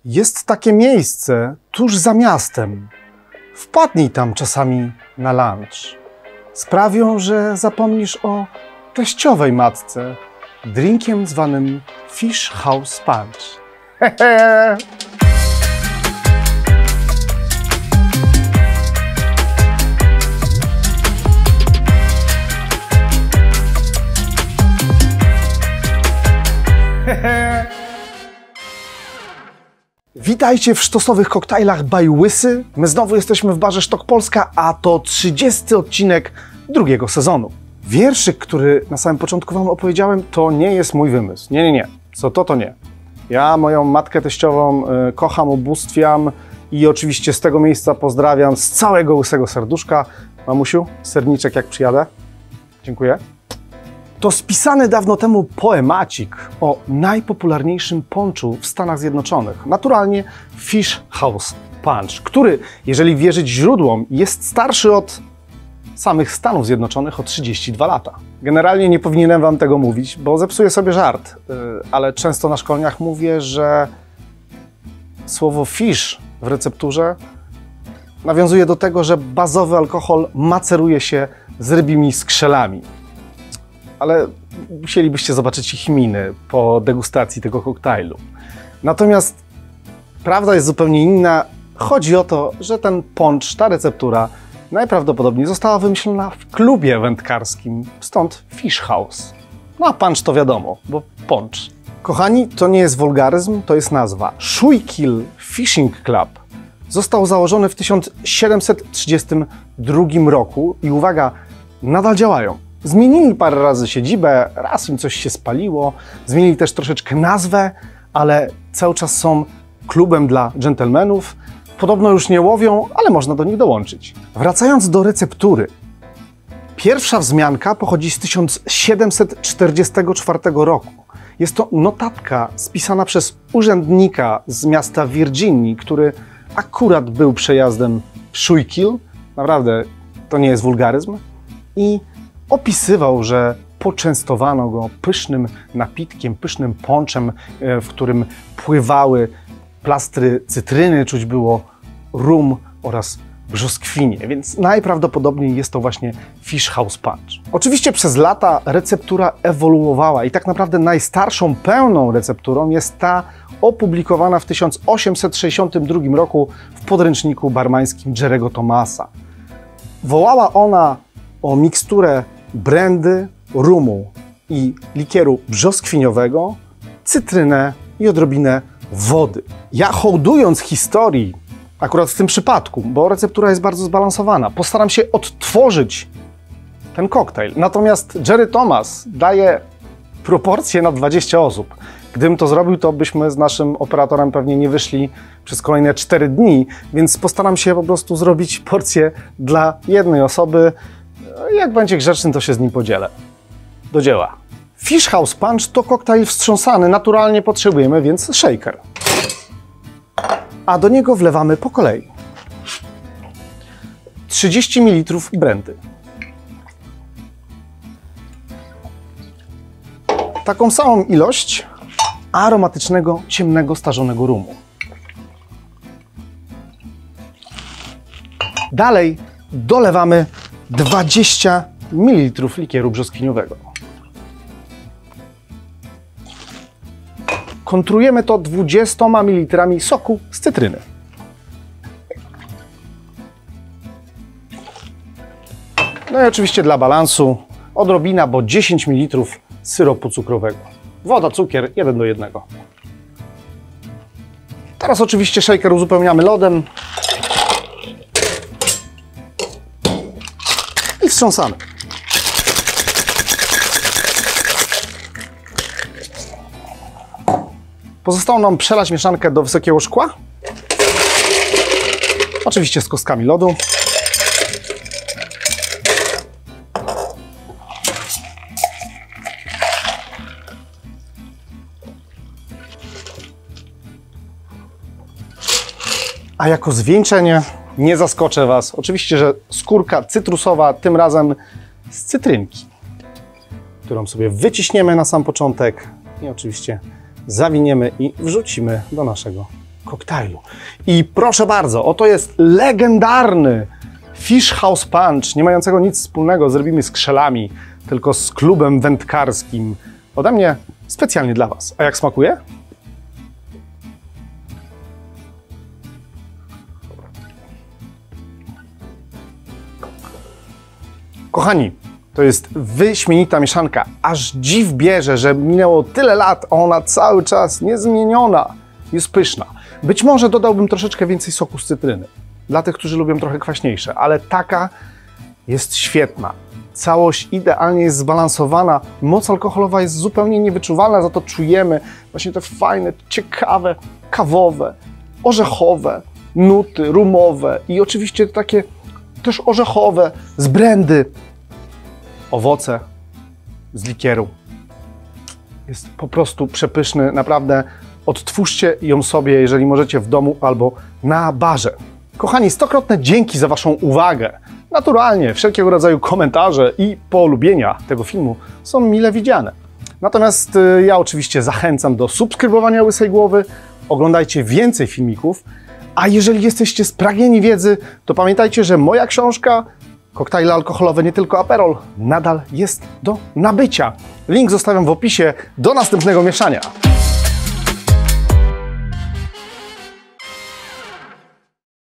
Jest takie miejsce tuż za miastem. Wpadnij tam czasami na lunch. Sprawią, że zapomnisz o teściowej matce drinkiem zwanym Fish House Punch. Hehe! Witajcie w sztosowych koktajlach by Łysy. My znowu jesteśmy w barze Sztok Polska, a to 30. odcinek drugiego sezonu. Wierszyk, który na samym początku wam opowiedziałem, to nie jest mój wymysł. Nie. Co to nie. Ja moją matkę teściową kocham, ubóstwiam i oczywiście z tego miejsca pozdrawiam z całego łysego serduszka. Mamusiu, serniczek jak przyjadę. Dziękuję. To spisany dawno temu poemacik o najpopularniejszym ponczu w Stanach Zjednoczonych. Naturalnie Fish House Punch, który, jeżeli wierzyć źródłom, jest starszy od samych Stanów Zjednoczonych o 32 lata. Generalnie nie powinienem wam tego mówić, bo zepsuję sobie żart, ale często na szkoleniach mówię, że słowo fish w recepturze nawiązuje do tego, że bazowy alkohol maceruje się z rybimi skrzelami. Ale musielibyście zobaczyć ich miny po degustacji tego koktajlu. Natomiast prawda jest zupełnie inna. Chodzi o to, że ten poncz, ta receptura najprawdopodobniej została wymyślona w klubie wędkarskim, stąd Fish House. No a punch to wiadomo, bo poncz. Kochani, to nie jest wulgaryzm, to jest nazwa. Schuylkill Fishing Club został założony w 1732 roku i uwaga, nadal działają. Zmienili parę razy siedzibę, raz im coś się spaliło, zmienili też troszeczkę nazwę, ale cały czas są klubem dla dżentelmenów. Podobno już nie łowią, ale można do nich dołączyć. Wracając do receptury. Pierwsza wzmianka pochodzi z 1744 roku. Jest to notatka spisana przez urzędnika z miasta Virginii, który akurat był przejazdem w Schuylkill. Naprawdę, to nie jest wulgaryzm. I opisywał, że poczęstowano go pysznym napitkiem, pysznym ponczem, w którym pływały plastry cytryny, czuć było rum oraz brzoskwinie, więc najprawdopodobniej jest to właśnie Fish House Punch. Oczywiście przez lata receptura ewoluowała i tak naprawdę najstarszą pełną recepturą jest ta opublikowana w 1862 roku w podręczniku barmańskim Jerry'ego Thomasa. Wołała ona o miksturę brandy, rumu i likieru brzoskwiniowego, cytrynę i odrobinę wody. Ja hołdując historii, akurat w tym przypadku, bo receptura jest bardzo zbalansowana, postaram się odtworzyć ten koktajl. Natomiast Jerry Thomas daje proporcje na 20 osób. Gdybym to zrobił, to byśmy z naszym operatorem pewnie nie wyszli przez kolejne 4 dni, więc postaram się po prostu zrobić porcję dla jednej osoby. Jak będzie grzeczny, to się z nim podzielę. Do dzieła. Fish House Punch to koktajl wstrząsany, naturalnie potrzebujemy więc shaker. A do niego wlewamy po kolei 30 ml brandy. Taką samą ilość aromatycznego, ciemnego, starzonego rumu. Dalej dolewamy 20 ml likieru brzoskwiniowego. Kontrujemy to 20 ml soku z cytryny. No i oczywiście dla balansu odrobina, bo 10 ml syropu cukrowego. Woda, cukier 1 do 1. Teraz oczywiście shaker uzupełniamy lodem i wstrząsamy. Pozostało nam przelać mieszankę do wysokiego szkła. Oczywiście z kostkami lodu. A jako zwieńczenie nie zaskoczę was. Oczywiście, że skórka cytrusowa, tym razem z cytrynki, którą sobie wyciśniemy na sam początek i oczywiście zawiniemy i wrzucimy do naszego koktajlu. I proszę bardzo, oto jest legendarny Fish House Punch, nie mającego nic wspólnego z rybimi skrzelami, tylko z klubem wędkarskim. Ode mnie specjalnie dla Was. A jak smakuje? Kochani, to jest wyśmienita mieszanka. Aż dziw bierze, że minęło tyle lat, a ona cały czas niezmieniona. Jest pyszna. Być może dodałbym troszeczkę więcej soku z cytryny. Dla tych, którzy lubią trochę kwaśniejsze, ale taka jest świetna. Całość idealnie jest zbalansowana. Moc alkoholowa jest zupełnie niewyczuwalna, za to czujemy właśnie te fajne, ciekawe, kawowe, orzechowe nuty, rumowe i oczywiście takie też orzechowe z brandy. Owoce z likieru. Jest po prostu przepyszny, naprawdę. Odtwórzcie ją sobie, jeżeli możecie, w domu albo na barze. Kochani, stokrotne dzięki za Waszą uwagę. Naturalnie wszelkiego rodzaju komentarze i polubienia tego filmu są mile widziane. Natomiast ja oczywiście zachęcam do subskrybowania Łysej Głowy, oglądajcie więcej filmików, a jeżeli jesteście spragnieni wiedzy, to pamiętajcie, że moja książka Koktajle alkoholowe, nie tylko Aperol, nadal jest do nabycia. Link zostawiam w opisie. Do następnego mieszania.